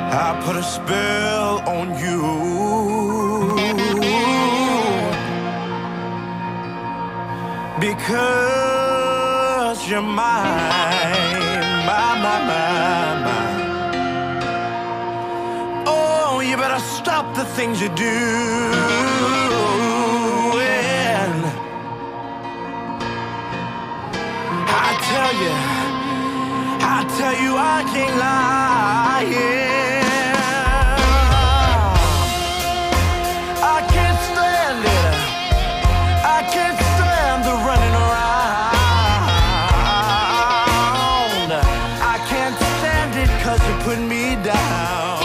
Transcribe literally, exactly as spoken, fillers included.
I put a spell on you, because you're mine, my, my, my, mine. Oh, you better stop the things you do. And I tell you, I tell you I can't lie, yeah. I can't stand it, I can't stand the running around. I can't stand it 'cause you put me down.